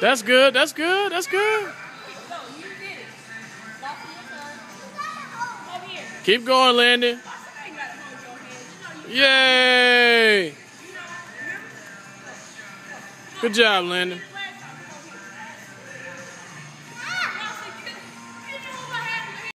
That's good. That's good. That's good. Keep going, Landon. Yay! Good job, Landon.